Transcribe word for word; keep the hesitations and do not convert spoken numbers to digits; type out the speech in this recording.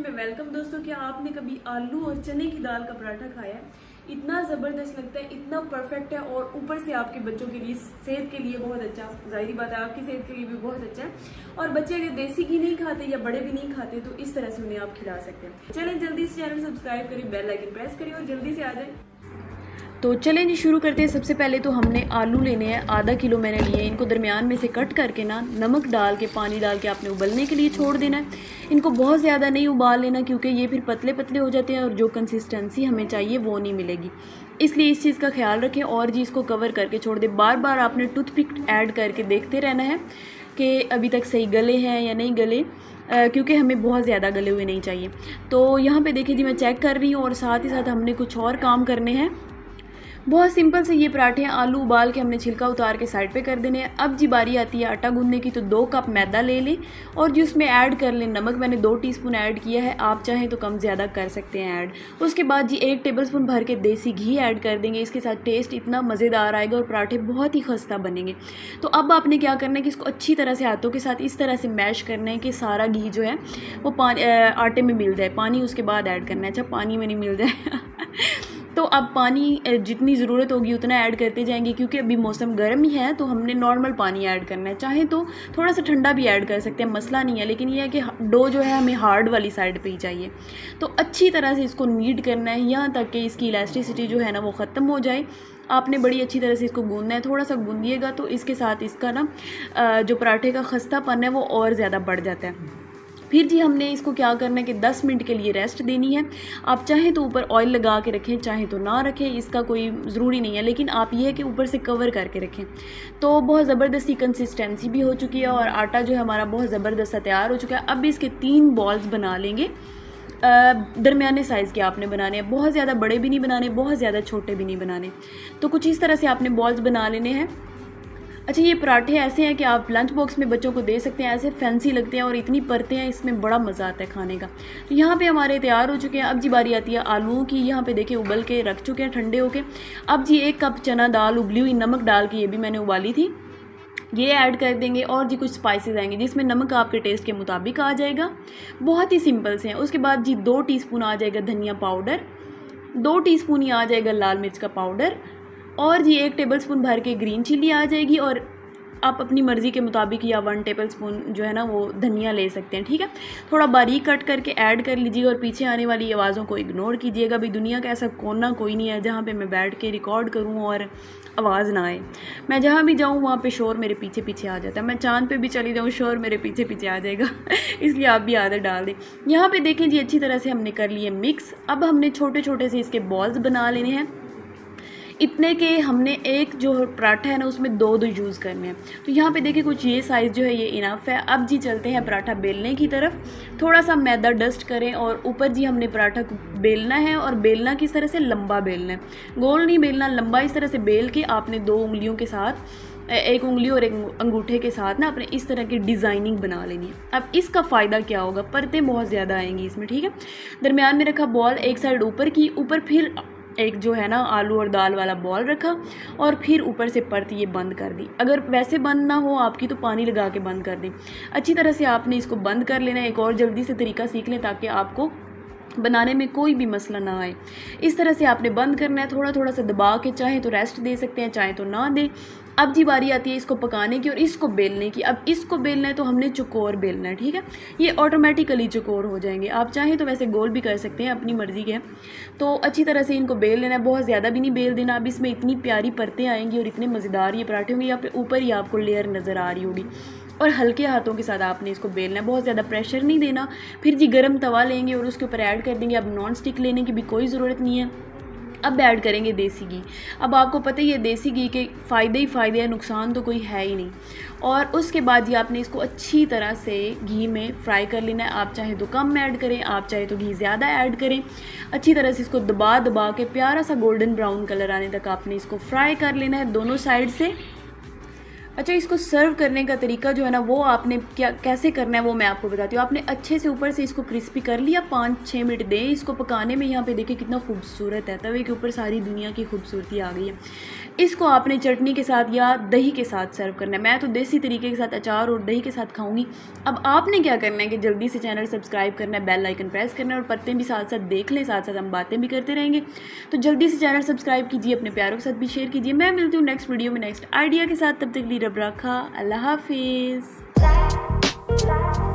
में वेलकम। दोस्तों, क्या आपने कभी आलू और चने की दाल का पराठा खाया है? इतना ज़बरदस्त लगता है, इतना परफेक्ट है और ऊपर से आपके बच्चों के लिए, सेहत के लिए बहुत अच्छा। जाहिर बात है आपकी सेहत के लिए भी बहुत अच्छा है। और बच्चे अगर देसी घी नहीं खाते या बड़े भी नहीं खाते तो इस तरह से उन्हें आप खिला सकते हैं। चलें जल्दी से चैनल सब्सक्राइब करिए, बेल आइकन प्रेस करिए और जल्दी से आ जाए। तो चलें जी शुरू करते हैं। सबसे पहले तो हमने आलू लेने हैं, आधा किलो मैंने लिए। इनको दरमियान में से कट करके ना नमक डाल के, पानी डाल के आपने उबलने के लिए छोड़ देना है। इनको बहुत ज़्यादा नहीं उबाल लेना क्योंकि ये फिर पतले पतले हो जाते हैं और जो कंसिस्टेंसी हमें चाहिए वो नहीं मिलेगी, इसलिए इस चीज़ का ख्याल रखें। और जी इसको कवर करके छोड़ दें। बार बार आपने टूथपिक ऐड करके देखते रहना है कि अभी तक सही गले हैं या नहीं गले, क्योंकि हमें बहुत ज़्यादा गले हुए नहीं चाहिए। तो यहाँ पे देखिए जी मैं चेक कर रही हूँ और साथ ही साथ हमने कुछ और काम करने हैं। बहुत सिंपल से ये पराठे हैं। आलू उबाल के हमने छिलका उतार के साइड पे कर देने हैं। अब जी बारी आती है आटा गूंदने की, तो दो कप मैदा ले लें और जी उसमें ऐड कर लें नमक। मैंने दो टीस्पून ऐड किया है, आप चाहें तो कम ज़्यादा कर सकते हैं ऐड। उसके बाद जी एक टेबलस्पून भर के देसी घी ऐड कर देंगे। इसके साथ टेस्ट इतना मज़ेदार आएगा और पराठे बहुत ही खस्ता बनेंगे। तो अब आपने क्या करना है कि इसको अच्छी तरह से हाथों के साथ इस तरह से मैश करना है कि सारा घी जो है वो पानी आटे में मिल जाए। पानी उसके बाद ऐड करना है। अच्छा, पानी में नहीं मिल जाए तो अब पानी जितनी ज़रूरत होगी उतना ऐड करते जाएंगे, क्योंकि अभी मौसम गर्म ही है तो हमने नॉर्मल पानी ऐड करना है। चाहे तो थोड़ा सा ठंडा भी ऐड कर सकते हैं, मसला नहीं है, लेकिन यह है कि डो जो है हमें हार्ड वाली साइड पे ही चाहिए। तो अच्छी तरह से इसको नीड करना है यहाँ तक कि इसकी इलास्टिसिटी जो है ना वो ख़त्म हो जाए। आपने बड़ी अच्छी तरह से इसको गूंदना है। थोड़ा सा गूंदिएगा तो इसके साथ इसका ना जो पराठे का खस्तापन है वो और ज़्यादा बढ़ जाता है। फिर जी हमने इसको क्या करना है कि दस मिनट के लिए रेस्ट देनी है। आप चाहें तो ऊपर ऑयल लगा के रखें, चाहें तो ना रखें, इसका कोई ज़रूरी नहीं है, लेकिन आप ये है कि ऊपर से कवर करके रखें। तो बहुत ज़बरदस्ती कंसिस्टेंसी भी हो चुकी है और आटा जो है हमारा बहुत ज़बरदस्त तैयार हो चुका है। अब इसके तीन बॉल्स बना लेंगे। दरमियाने साइज़ के आपने बनाने हैं, बहुत ज़्यादा बड़े भी नहीं बनाने, बहुत ज़्यादा छोटे भी नहीं बनाने। तो कुछ इस तरह से आपने बॉल्स बना लेने हैं। अच्छा, ये पराठे ऐसे हैं कि आप लंच बॉक्स में बच्चों को दे सकते हैं। ऐसे फैंसी लगते हैं और इतनी परतें हैं, इसमें बड़ा मज़ा आता है खाने का। तो यहाँ पे हमारे तैयार हो चुके हैं। अब जी बारी आती है आलूओं की। यहाँ पे देखिए उबल के रख चुके हैं ठंडे होके। अब जी एक कप चना दाल उबली हुई नमक डाल के, ये भी मैंने उबाली थी, ये ऐड कर देंगे। और जी कुछ स्पाइसेस आएंगे जिसमें नमक आपके टेस्ट के मुताबिक आ जाएगा। बहुत ही सिंपल से हैं। उसके बाद जी दो टीस्पून आ जाएगा धनिया पाउडर, दो टीस्पून ही आ जाएगा लाल मिर्च का पाउडर, और जी एक टेबलस्पून भर के ग्रीन चिल्ली आ जाएगी। और आप अपनी मर्ज़ी के मुताबिक या वन टेबलस्पून जो है ना वो धनिया ले सकते हैं। ठीक है, थोड़ा बारीक कट करके ऐड कर लीजिएगा और पीछे आने वाली आवाज़ों को इग्नोर कीजिएगा। भाई दुनिया का ऐसा कोना कोई नहीं है जहाँ पे मैं बैठ के रिकॉर्ड करूँ और आवाज़ ना आए। मैं जहाँ भी जाऊँ वहाँ पे शोर मेरे पीछे पीछे आ जाता है। मैं चाँद पे भी चली जाऊँ शोर मेरे पीछे पीछे आ जाएगा इसलिए आप भी आदत डाल दें। यहाँ पे देखें जी अच्छी तरह से हमने कर लिए मिक्स। अब हमने छोटे छोटे से इसके बॉल्स बना लेने हैं, इतने के हमने एक जो पराठा है ना उसमें दो दो यूज़ करने हैं। तो यहाँ पे देखिए कुछ ये साइज़ जो है ये इनफ है। अब जी चलते हैं पराठा बेलने की तरफ। थोड़ा सा मैदा डस्ट करें और ऊपर जी हमने पराठा को बेलना है। और बेलना किस तरह से, लंबा बेलना है, गोल नहीं बेलना, लंबा। इस तरह से बेल के आपने दो उंगलियों के साथ, एक उंगली और एक अंगूठे के साथ ना अपने इस तरह की डिज़ाइनिंग बना लेनी है। अब इसका फ़ायदा क्या होगा, परतें बहुत ज़्यादा आएंगी इसमें। ठीक है, दरमियान में रखा बॉल, एक साइड ऊपर की, ऊपर फिर एक जो है ना आलू और दाल वाला बॉल रखा और फिर ऊपर से परत ये बंद कर दी। अगर वैसे बंद ना हो आपकी तो पानी लगा के बंद कर दें। अच्छी तरह से आपने इसको बंद कर लेना है। एक और जल्दी से तरीका सीख लें ताकि आपको बनाने में कोई भी मसला ना आए। इस तरह से आपने बंद करना है, थोड़ा थोड़ा सा दबा के। चाहे तो रेस्ट दे सकते हैं, चाहे तो ना दें। अब जी बारी आती है इसको पकाने की और इसको बेलने की। अब इसको बेलना है तो हमने चौकोर बेलना है। ठीक है, ये ऑटोमेटिकली चौकोर हो जाएंगे। आप चाहें तो वैसे गोल भी कर सकते हैं, अपनी मर्ज़ी के। तो अच्छी तरह से इनको बेल लेना है, बहुत ज़्यादा भी नहीं बेल देना। अब इसमें इतनी प्यारी परतें आएंगी और इतने मज़ेदार ये पराठे होंगे। यहाँ पे ऊपर ही आपको लेयर नज़र आ रही होगी और हल्के हाथों के साथ आपने इसको बेलना है, बहुत ज़्यादा प्रेशर नहीं देना। फिर जी गर्म तवा लेंगे और उसके ऊपर ऐड कर देंगे। अब नॉन स्टिक लेने की भी कोई ज़रूरत नहीं है। अब ऐड करेंगे देसी घी। अब आपको पता ही है देसी घी के फ़ायदे ही फ़ायदे हैं, नुकसान तो कोई है ही नहीं। और उसके बाद जी आपने इसको अच्छी तरह से घी में फ्राई कर लेना है। आप चाहे तो कम ऐड करें, आप चाहे तो घी ज़्यादा ऐड करें। अच्छी तरह से इसको दबा दबा के प्यारा सा गोल्डन ब्राउन कलर आने तक आपने इसको फ्राई कर लेना है दोनों साइड से। अच्छा, इसको सर्व करने का तरीका जो है ना वो आपने क्या कैसे करना है वो मैं आपको बताती हूँ। आपने अच्छे से ऊपर से इसको क्रिस्पी कर लिया, पाँच छः मिनट दें इसको पकाने में। यहाँ पे देखिए कितना खूबसूरत है, तवे के ऊपर सारी दुनिया की खूबसूरती आ गई है। इसको आपने चटनी के साथ या दही के साथ सर्व करना है। मैं तो देसी तरीके के साथ अचार और दही के साथ खाऊंगी। अब आपने क्या करना है कि जल्दी से चैनल सब्सक्राइब करना है, बेल आइकन प्रेस करना है और पत्ते भी साथ साथ देख लें, साथ साथ हम बातें भी करते रहेंगे। तो जल्दी से चैनल सब्सक्राइब कीजिए, अपने प्यारों के साथ भी शेयर कीजिए। मैं मिलती हूँ नेक्स्ट वीडियो में नेक्स्ट आइडिया के साथ। तब तक के लिए रब रखा, अल्लाह हाफिज़।